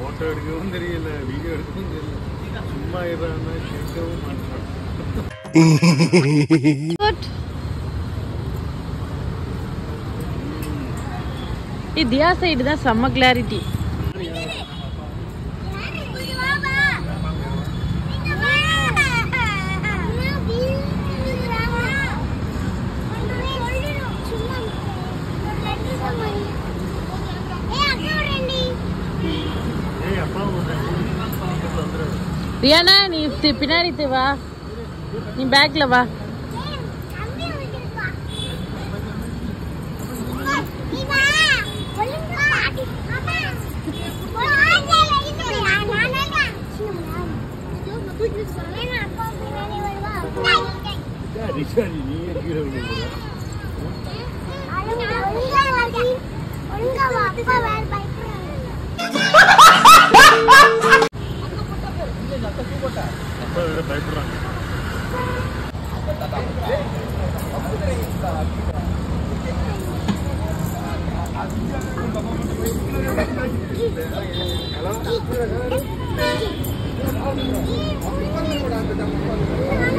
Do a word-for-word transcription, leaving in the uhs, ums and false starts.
Photo எடுக்கவும் தெரியல, video எடுக்கவும் தெரியல, சும்மா இறான்னா கேட்கவும் மாட்டான். தியா சைடு தான் செம்ம கிளாரிட்டி. ரியானா நீ பின்னாடி வா, நீ பேக்ல வா. பயப்படுறாங்க.